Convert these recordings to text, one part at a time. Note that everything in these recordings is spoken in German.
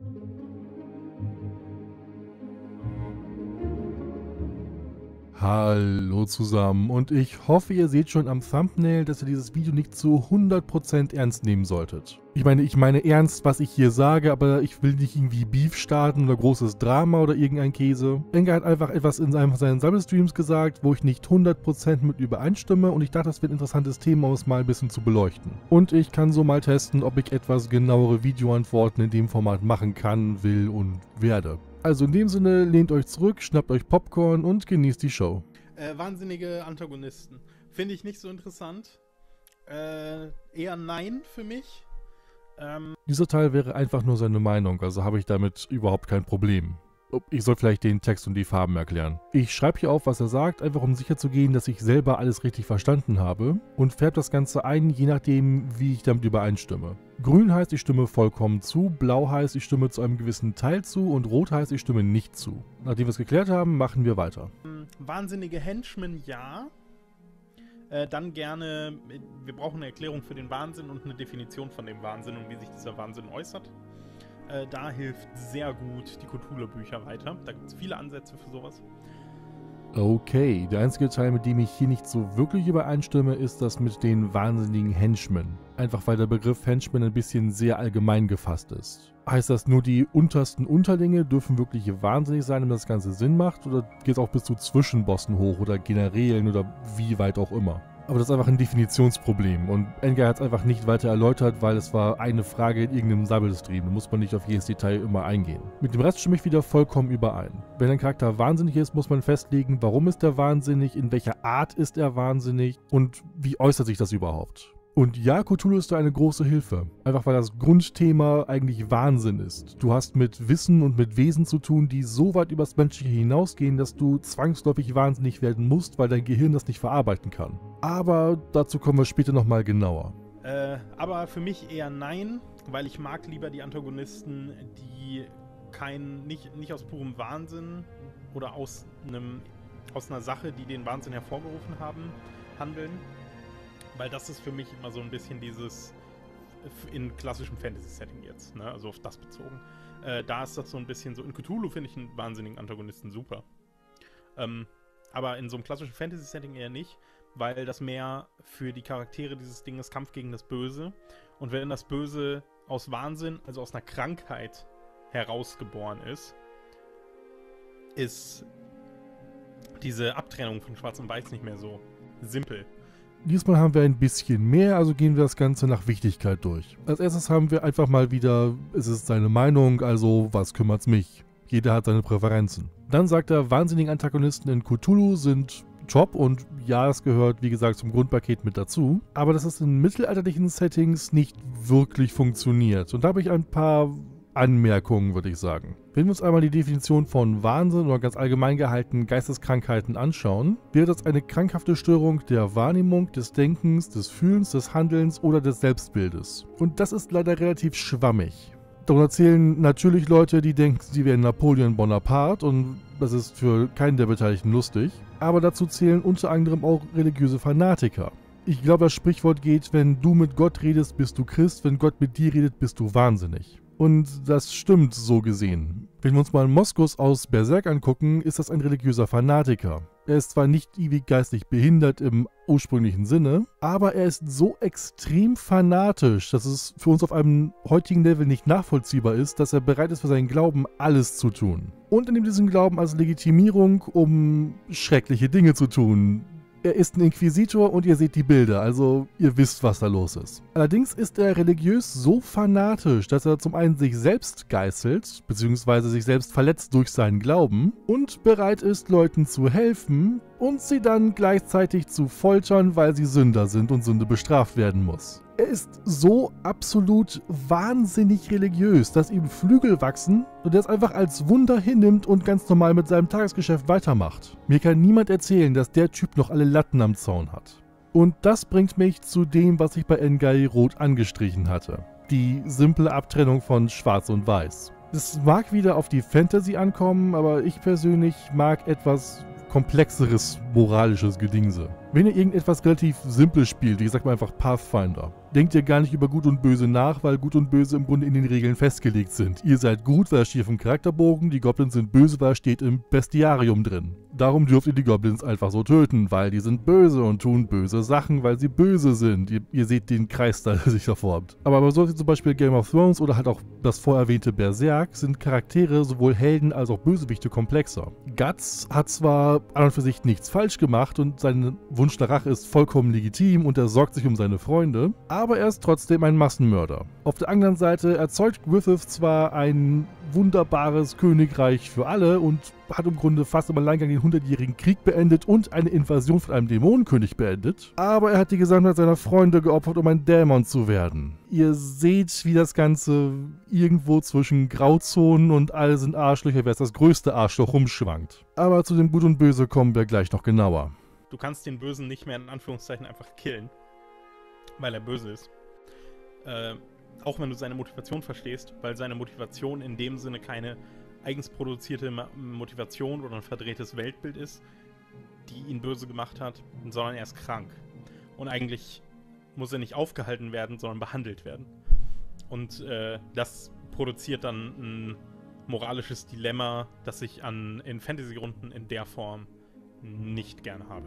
Hallo zusammen und ich hoffe, ihr seht schon am Thumbnail, dass ihr dieses Video nicht zu 100% ernst nehmen solltet. Ich meine ernst, was ich hier sage, aber ich will nicht irgendwie Beef starten oder großes Drama oder irgendein Käse. Enga hat einfach etwas in seinen Sammelstreams gesagt, wo ich nicht 100% mit übereinstimme und ich dachte, das wird ein interessantes Thema, um es mal ein bisschen zu beleuchten. Und ich kann so mal testen, ob ich etwas genauere Videoantworten in dem Format machen kann, will und werde. Also in dem Sinne, lehnt euch zurück, schnappt euch Popcorn und genießt die Show. Wahnsinnige Antagonisten. Finde ich nicht so interessant. Eher nein für mich. Dieser Teil wäre einfach nur seine Meinung, also habe ich damit überhaupt kein Problem. Ich soll vielleicht den Text und die Farben erklären. Ich schreibe hier auf, was er sagt, einfach um sicher zu gehen, dass ich selber alles richtig verstanden habe und färbe das Ganze ein, je nachdem, wie ich damit übereinstimme. Grün heißt, ich stimme vollkommen zu, blau heißt, ich stimme zu einem gewissen Teil zu und rot heißt, ich stimme nicht zu. Nachdem wir es geklärt haben, machen wir weiter. Wahnsinnige Henchmen, ja. Dann gerne, wir brauchen eine Erklärung für den Wahnsinn und eine Definition von dem Wahnsinn und wie sich dieser Wahnsinn äußert. Da hilft sehr gut die Cthulhu-Bücher weiter. Da gibt es viele Ansätze für sowas. Okay, der einzige Teil, mit dem ich hier nicht so wirklich übereinstimme, ist das mit den wahnsinnigen Henchmen. Einfach weil der Begriff Henchman ein bisschen sehr allgemein gefasst ist. Heißt das, nur die untersten Unterlinge dürfen wirklich wahnsinnig sein, damit das Ganze Sinn macht? Oder geht es auch bis zu Zwischenbossen hoch oder Generälen oder wie weit auch immer? Aber das ist einfach ein Definitionsproblem und Enga hat es einfach nicht weiter erläutert, weil es war eine Frage in irgendeinem Sammelstream. Da muss man nicht auf jedes Detail immer eingehen. Mit dem Rest stimme ich wieder vollkommen überein. Wenn ein Charakter wahnsinnig ist, muss man festlegen, warum ist er wahnsinnig, in welcher Art ist er wahnsinnig und wie äußert sich das überhaupt. Und ja, Cthulhu ist da eine große Hilfe. Einfach weil das Grundthema eigentlich Wahnsinn ist. Du hast mit Wissen und mit Wesen zu tun, die so weit übers Menschliche hinausgehen, dass du zwangsläufig wahnsinnig werden musst, weil dein Gehirn das nicht verarbeiten kann. Aber dazu kommen wir später nochmal genauer. Aber für mich eher nein, weil ich mag lieber die Antagonisten, die nicht aus purem Wahnsinn oder aus einer Sache, die den Wahnsinn hervorgerufen haben, handeln. Weil das ist für mich immer so ein bisschen dieses, in klassischem Fantasy-Setting jetzt, ne? Also auf das bezogen. Da ist das so ein bisschen so, in Cthulhu finde ich einen wahnsinnigen Antagonisten super. Aber in so einem klassischen Fantasy-Setting eher nicht, weil das mehr für die Charaktere dieses Dinges Kampf gegen das Böse. Und wenn das Böse aus Wahnsinn, also aus einer Krankheit herausgeboren ist diese Abtrennung von Schwarz und Weiß nicht mehr so simpel. Diesmal haben wir ein bisschen mehr, also gehen wir das Ganze nach Wichtigkeit durch. Als erstes haben wir einfach mal wieder, es ist seine Meinung, also was kümmert's mich? Jeder hat seine Präferenzen. Dann sagt er, wahnsinnige Antagonisten in Cthulhu sind top und ja, es gehört wie gesagt zum Grundpaket mit dazu. Aber dass es in mittelalterlichen Settings nicht wirklich funktioniert. Und da habe ich ein paar Anmerkungen, würde ich sagen. Wenn wir uns einmal die Definition von Wahnsinn oder ganz allgemein gehalten Geisteskrankheiten anschauen, wäre das eine krankhafte Störung der Wahrnehmung, des Denkens, des Fühlens, des Handelns oder des Selbstbildes. Und das ist leider relativ schwammig. Darunter zählen natürlich Leute, die denken, sie wären Napoleon Bonaparte und das ist für keinen der Beteiligten lustig. Aber dazu zählen unter anderem auch religiöse Fanatiker. Ich glaube, das Sprichwort geht, wenn du mit Gott redest, bist du Christ, wenn Gott mit dir redet, bist du wahnsinnig. Und das stimmt so gesehen. Wenn wir uns mal Moskos aus Berserk angucken, ist das ein religiöser Fanatiker. Er ist zwar nicht ewig geistig behindert im ursprünglichen Sinne, aber er ist so extrem fanatisch, dass es für uns auf einem heutigen Level nicht nachvollziehbar ist, dass er bereit ist, für seinen Glauben alles zu tun. Und er nimmt diesen Glauben als Legitimierung, um schreckliche Dinge zu tun. Er ist ein Inquisitor und ihr seht die Bilder, also ihr wisst, was da los ist. Allerdings ist er religiös so fanatisch, dass er zum einen sich selbst geißelt, beziehungsweise sich selbst verletzt durch seinen Glauben und bereit ist, Leuten zu helfen und sie dann gleichzeitig zu foltern, weil sie Sünder sind und Sünde bestraft werden muss. Er ist so absolut wahnsinnig religiös, dass ihm Flügel wachsen und er es einfach als Wunder hinnimmt und ganz normal mit seinem Tagesgeschäft weitermacht. Mir kann niemand erzählen, dass der Typ noch alle Latten am Zaun hat. Und das bringt mich zu dem, was ich bei Engai rot angestrichen hatte. Die simple Abtrennung von Schwarz und Weiß. Es mag wieder auf die Fantasy ankommen, aber ich persönlich mag etwas komplexeres moralisches Gedingse. Wenn ihr irgendetwas relativ Simples spielt, ich sag mal einfach Pathfinder, denkt ihr gar nicht über Gut und Böse nach, weil Gut und Böse im Grunde in den Regeln festgelegt sind. Ihr seid gut, weil es steht auf dem Charakterbogen, die Goblins sind böse, weil es steht im Bestiarium drin. Darum dürft ihr die Goblins einfach so töten, weil die sind böse und tun böse Sachen, weil sie böse sind. Ihr seht den Kreis, der sich da formt. Aber bei solchen zum Beispiel Game of Thrones oder halt auch das vorher erwähnte Berserk sind Charaktere, sowohl Helden als auch Bösewichte, komplexer. Guts hat zwar an und für sich nichts falsch gemacht und sein Wunsch nach Rache ist vollkommen legitim und er sorgt sich um seine Freunde, aber er ist trotzdem ein Massenmörder. Auf der anderen Seite erzeugt Griffith zwar ein wunderbares Königreich für alle und hat im Grunde fast im Alleingang den 100-jährigen Krieg beendet und eine Invasion von einem Dämonenkönig beendet, aber er hat die Gesamtheit seiner Freunde geopfert, um ein Dämon zu werden. Ihr seht, wie das Ganze irgendwo zwischen Grauzonen und alle sind Arschlöcher, wer ist das größte Arschloch rumschwankt. Aber zu dem Gut und Böse kommen wir gleich noch genauer. Du kannst den Bösen nicht mehr in Anführungszeichen einfach killen, weil er böse ist. Auch wenn du seine Motivation verstehst, weil seine Motivation in dem Sinne keine eigens produzierte Motivation oder ein verdrehtes Weltbild ist, die ihn böse gemacht hat, sondern er ist krank. Und eigentlich muss er nicht aufgehalten werden, sondern behandelt werden. Und das produziert dann ein moralisches Dilemma, das ich in Fantasy-Runden in der Form nicht gerne habe.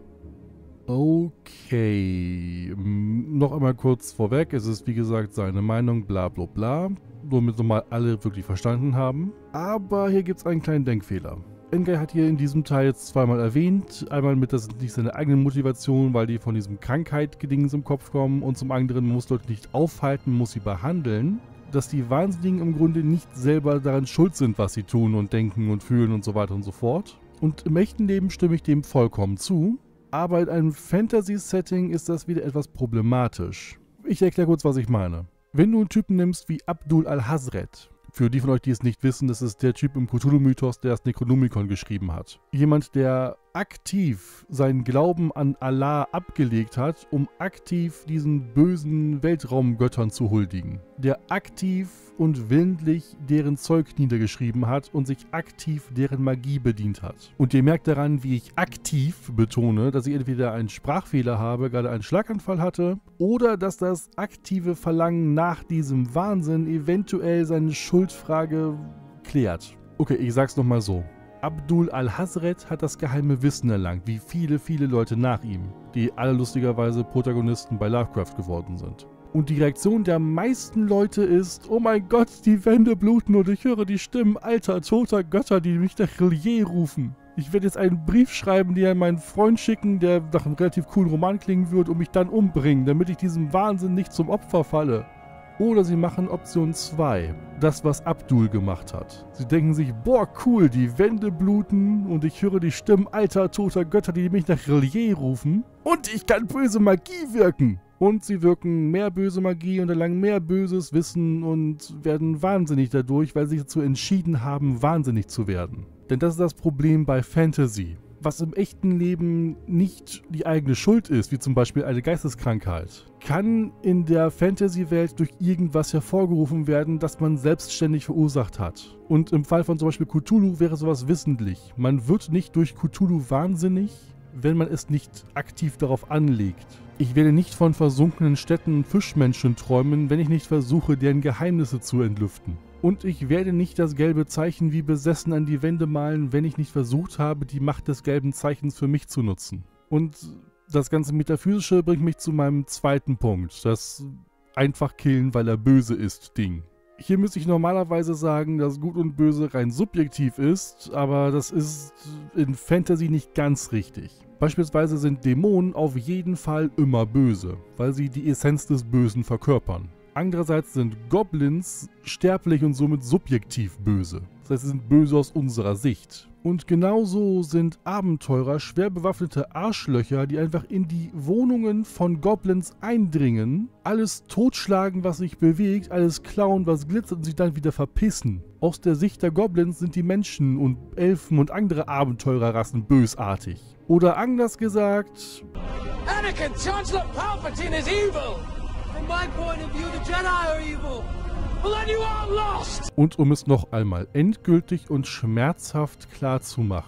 Okay, noch einmal kurz vorweg, es ist wie gesagt seine Meinung, bla bla bla, nur damit nochmal alle wirklich verstanden haben. Aber hier gibt es einen kleinen Denkfehler. N'Gay hat hier in diesem Teil jetzt zweimal erwähnt, einmal mit, das ist nicht seine eigene Motivation, weil die von diesem Krankheit-Gedings im Kopf kommen und zum anderen, man muss Leute nicht aufhalten, muss sie behandeln, dass die Wahnsinnigen im Grunde nicht selber daran schuld sind, was sie tun und denken und fühlen und so weiter und so fort. Und im echten Leben stimme ich dem vollkommen zu. Aber in einem Fantasy-Setting ist das wieder etwas problematisch. Ich erkläre kurz, was ich meine. Wenn du einen Typen nimmst wie Abdul al-Hazred, für die von euch, die es nicht wissen, das ist der Typ im Cthulhu-Mythos, der das Necronomicon geschrieben hat. Jemand, der aktiv seinen Glauben an Allah abgelegt hat, um aktiv diesen bösen Weltraumgöttern zu huldigen. Der aktiv und willentlich deren Zeug niedergeschrieben hat und sich aktiv deren Magie bedient hat. Und ihr merkt daran, wie ich aktiv betone, dass ich entweder einen Sprachfehler habe, gerade einen Schlaganfall hatte, oder dass das aktive Verlangen nach diesem Wahnsinn eventuell seine Schuldfrage klärt. Okay, ich sag's nochmal so. Abdul al-Hazred hat das geheime Wissen erlangt, wie viele, viele Leute nach ihm, die alle lustigerweise Protagonisten bei Lovecraft geworden sind. Und die Reaktion der meisten Leute ist, oh mein Gott, die Wände bluten und ich höre die Stimmen alter, toter Götter, die mich nach Relier rufen. Ich werde jetzt einen Brief schreiben, den an meinen Freund schicken, der nach einem relativ coolen Roman klingen wird und mich dann umbringen, damit ich diesem Wahnsinn nicht zum Opfer falle. Oder sie machen Option 2, das was Abdul gemacht hat. Sie denken sich, boah cool, die Wände bluten und ich höre die Stimmen alter, toter Götter, die mich nach Relier rufen. Und ich kann böse Magie wirken. Und sie wirken mehr böse Magie und erlangen mehr böses Wissen und werden wahnsinnig dadurch, weil sie sich dazu entschieden haben, wahnsinnig zu werden. Denn das ist das Problem bei Fantasy. Was im echten Leben nicht die eigene Schuld ist, wie zum Beispiel eine Geisteskrankheit, kann in der Fantasy-Welt durch irgendwas hervorgerufen werden, das man selbstständig verursacht hat. Und im Fall von zum Beispiel Cthulhu wäre sowas wissentlich. Man wird nicht durch Cthulhu wahnsinnig, wenn man es nicht aktiv darauf anlegt. Ich werde nicht von versunkenen Städten und Fischmenschen träumen, wenn ich nicht versuche, deren Geheimnisse zu entlüften. Und ich werde nicht das gelbe Zeichen wie besessen an die Wände malen, wenn ich nicht versucht habe, die Macht des gelben Zeichens für mich zu nutzen. Und das ganze Metaphysische bringt mich zu meinem zweiten Punkt, das einfach killen, weil er böse ist Ding. Hier müsste ich normalerweise sagen, dass Gut und Böse rein subjektiv ist, aber das ist in Fantasy nicht ganz richtig. Beispielsweise sind Dämonen auf jeden Fall immer böse, weil sie die Essenz des Bösen verkörpern. Andererseits sind Goblins sterblich und somit subjektiv böse. Das heißt, sie sind böse aus unserer Sicht. Und genauso sind Abenteurer schwer bewaffnete Arschlöcher, die einfach in die Wohnungen von Goblins eindringen, alles totschlagen, was sich bewegt, alles klauen, was glitzert und sich dann wieder verpissen. Aus der Sicht der Goblins sind die Menschen und Elfen und andere Abenteurerrassen bösartig. Oder anders gesagt... Anakin, Chancellor Palpatine is evil! From my point of view, the Jedi are evil! Well, then you are lost! Und um es noch einmal endgültig und schmerzhaft klarzumachen,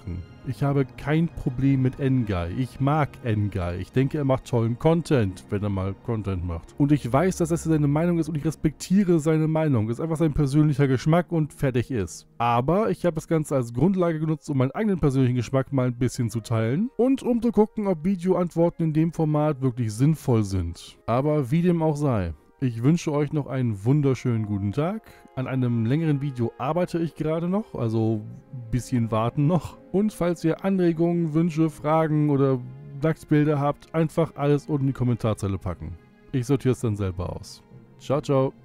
Ich habe kein Problem mit Ngai. Ich mag Ngai. Ich denke, er macht tollen Content, wenn er mal Content macht. Und ich weiß, dass das seine Meinung ist und ich respektiere seine Meinung. Ist einfach sein persönlicher Geschmack und fertig ist. Aber ich habe das Ganze als Grundlage genutzt, um meinen eigenen persönlichen Geschmack mal ein bisschen zu teilen und um zu gucken, ob Videoantworten in dem Format wirklich sinnvoll sind. Aber wie dem auch sei. Ich wünsche euch noch einen wunderschönen guten Tag. An einem längeren Video arbeite ich gerade noch, also ein bisschen warten noch. Und falls ihr Anregungen, Wünsche, Fragen oder Nacktbilder habt, einfach alles unten in die Kommentarzeile packen. Ich sortiere es dann selber aus. Ciao, ciao.